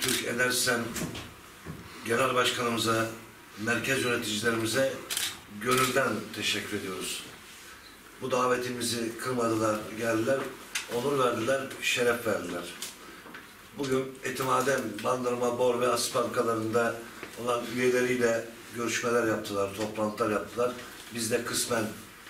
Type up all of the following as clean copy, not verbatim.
Türk Enerjisen Genel Başkanımıza, merkez yöneticilerimize gönülden teşekkür ediyoruz. Bu davetimizi kırmadılar, geldiler, onur verdiler, şeref verdiler. Bugün Etimaden, Bandırma, Bor ve Asip halkalarında olan üyeleriyle görüşmeler yaptılar, toplantılar yaptılar. Biz de kısmen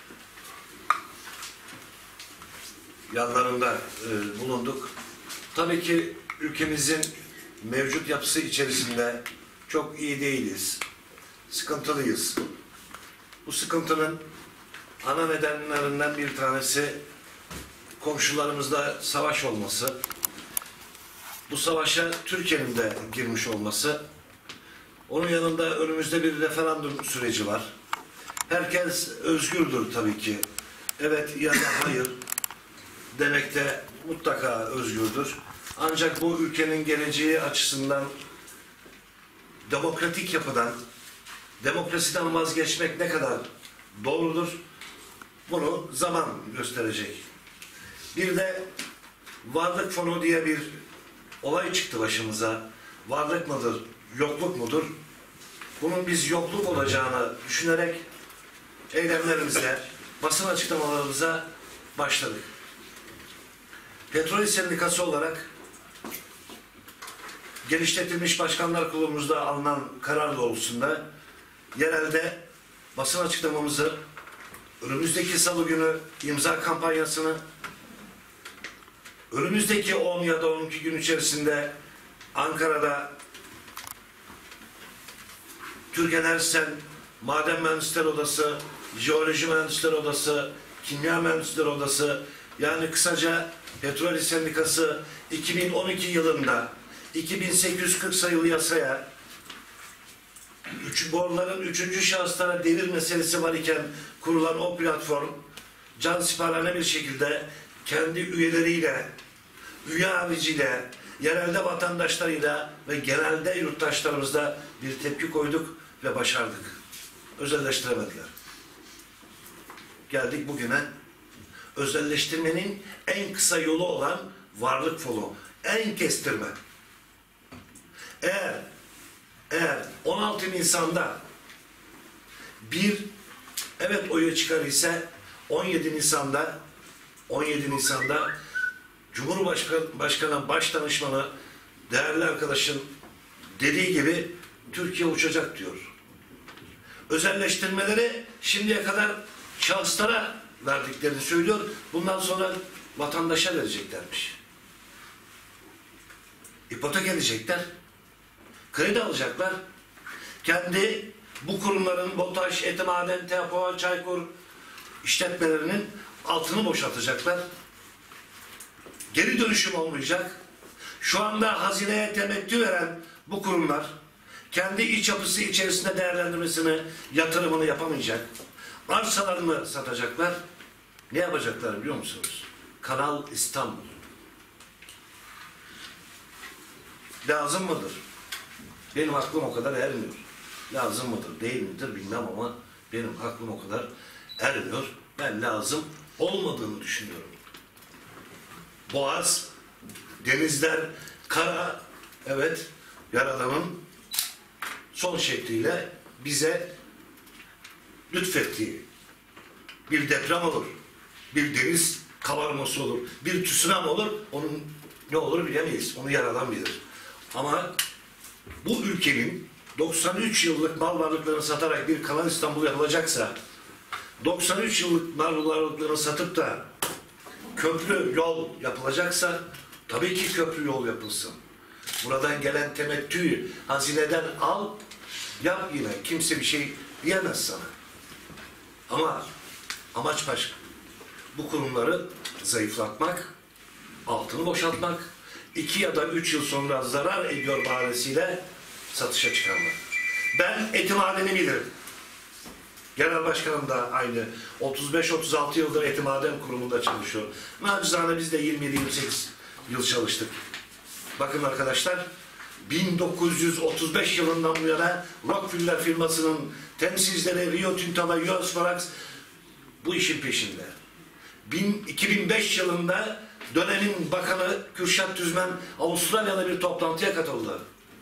yanlarında bulunduk. Tabii ki ülkemizin mevcut yapısı içerisinde çok iyi değiliz. Sıkıntılıyız. Bu sıkıntının ana nedenlerinden bir tanesi komşularımızda savaş olması. Bu savaşa Türkiye'nin de girmiş olması. Onun yanında önümüzde bir referandum süreci var. Herkes özgürdür tabii ki. Evet ya da hayır demekte mutlaka özgürdür. Ancak bu ülkenin geleceği açısından demokratik yapıdan, demokrasiden vazgeçmek ne kadar doğrudur? Bunu zaman gösterecek. Bir de varlık fonu diye bir olay çıktı başımıza. Varlık mıdır, yokluk mudur? Bunun biz yokluk olacağını düşünerek eylemlerimize, basın açıklamalarımıza başladık. Petrol Sendikası olarak genişletilmiş başkanlar kurulumuzda alınan karar doğrultusunda yerelde basın açıklamamızı, önümüzdeki salı günü imza kampanyasını, önümüzdeki 10 ya da 12 gün içerisinde Ankara'da Türk Enerjisen Maden Mühendisleri Odası, Jeoloji Mühendisleri Odası, Kimya Mühendisleri Odası, yani kısaca Petrol Sendikası 2012 yılında 2840 sayılı yasaya boruların 3. şahıslara devir meselesi var iken kurulan o platform cansiparane bir şekilde kendi üyeleriyle, üye hariciyle, yerelde vatandaşlarıyla ve genelde yurttaşlarımızla bir tepki koyduk ve başardık. Özelleştiremediler. Geldik bugüne. Özelleştirmenin en kısa yolu olan varlık fonu, en kestirme. Eğer 16 Nisan'da bir evet oyu çıkar ise 17 Nisan'da Cumhurbaşkanı Başdanışmanı değerli arkadaşın dediği gibi Türkiye uçacak diyor. Özelleştirmeleri şimdiye kadar şahıslara verdiklerini söylüyor. Bundan sonra vatandaşa vereceklermiş. İpotek edecekler. Kredi alacaklar. Kendi bu kurumların BOTAŞ, Etimaden, TEPOA, Çaykur işletmelerinin altını boşaltacaklar. Geri dönüşüm olmayacak. Şu anda hazineye temettü veren bu kurumlar kendi iç yapısı içerisinde değerlendirmesini, yatırımını yapamayacak. Arsalarını satacaklar. Ne yapacaklar biliyor musunuz? Kanal İstanbul. Lazım mıdır? Benim aklım o kadar ermiyor. Lazım mıdır, değil midir bilmem ama benim aklım o kadar ermiyor. Ben lazım olmadığını düşünüyorum. Boğaz, denizler, kara, evet, Yaradan'ın son şekliyle bize lütfettiği bir deprem olur, bir deniz kabarması olur, bir tsunami olur, onun ne olur bilemeyiz, onu Yaradan bilir. Ama bu ülkenin 93 yıllık mal varlıklarını satarak bir Kanal İstanbul yapılacaksa, 93 yıllık mal varlıklarını satıp da köprü yol yapılacaksa, tabii ki köprü yol yapılsın. Buradan gelen temettüyü hazineden al, yap yine. Kimse bir şey diyemez sana. Ama amaç başka. Bu kurumları zayıflatmak, altını boşaltmak, 2 ya da 3 yıl sonra zarar ediyor bahanesiyle satışa çıkarmak. Ben Etimaden'i bilirim. Genel Başkanım da aynı. 35-36 yıldır Etimaden kurumunda çalışıyor. Nacizane biz de 27-28 yıl çalıştık. Bakın arkadaşlar, 1935 yılından bu yana Rockefeller firmasının temsilcileri Rio Tinto ve Yosparax bu işin peşinde. 2005 yılında dönemin bakanı Kürşat Düzmen Avustralya'da bir toplantıya katıldı.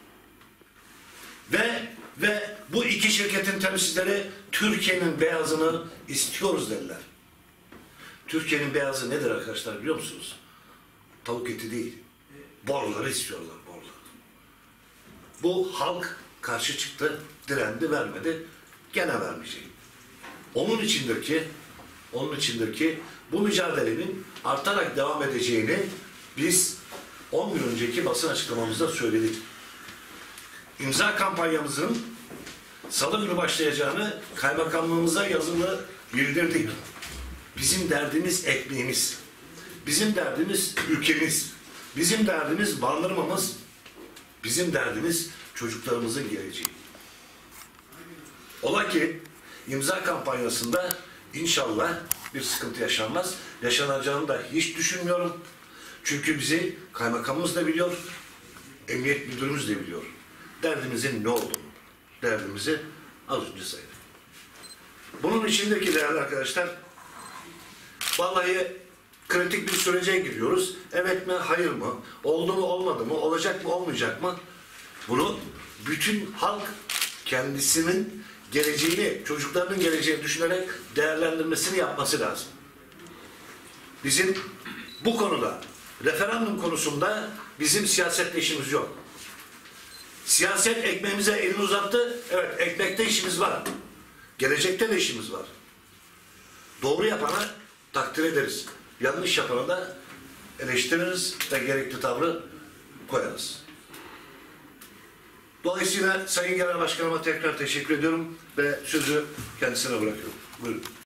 Ve bu iki şirketin temsilcileri Türkiye'nin beyazını istiyoruz dediler. Türkiye'nin beyazı nedir arkadaşlar biliyor musunuz? Tavuk eti değil. Boruları istiyorlar, boruları. Bu halk karşı çıktı, direndi, vermedi. Gene vermeyecek. Onun içindir ki bu mücadelenin artarak devam edeceğini biz 10 gün önceki basın açıklamamızda söyledik. İmza kampanyamızın salı günü başlayacağını kaymakamlığımıza yazılı bildirdik. Bizim derdimiz ekmeğimiz. Bizim derdimiz ülkemiz. Bizim derdimiz bandırmamız. Bizim derdimiz çocuklarımızın geleceği. Ola ki imza kampanyasında inşallah bir sıkıntı yaşanmaz. Yaşanacağını da hiç düşünmüyorum. Çünkü bizi kaymakamımız da biliyor, emniyet müdürümüz de biliyor. Derdimizin ne olduğunu, derdimizi az önce saydım. Bunun içindeki değerli arkadaşlar, vallahi kritik bir sürece giriyoruz. Evet mi, hayır mı? Oldu mu, olmadı mı? Olacak mı, olmayacak mı? Bunu bütün halk kendisinin geleceğini, çocuklarının geleceğini düşünerek değerlendirmesini yapması lazım. Bizim bu konuda, referandum konusunda bizim siyasetle işimiz yok. Siyaset ekmeğimize elini uzattı. Evet, ekmekte işimiz var. Gelecekte de işimiz var. Doğru yapana takdir ederiz. Yanlış yapana da eleştiririz ve gerekli tavrı koyarız. Dolayısıyla Sayın Genel Başkanıma tekrar teşekkür ediyorum ve sözü kendisine bırakıyorum. Buyurun.